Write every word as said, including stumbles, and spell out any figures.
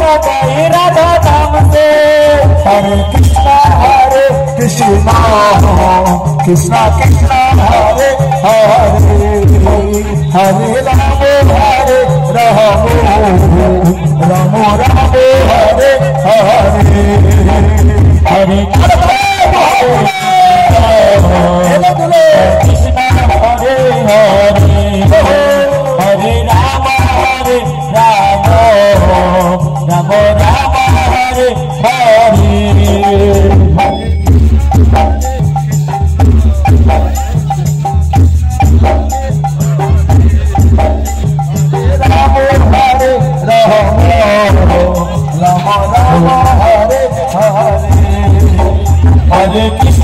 गई राधा धाम से। हरे कृष्णा हरे कृष्णा कृष्णा कृष्णा हरे हरे हरे राम हरे राम राम राम हरे हरे हरे कृष्णा हरे हरे हरे राम हरे राम राम राम हरे हरे। हरे हरे हरे कृष्ण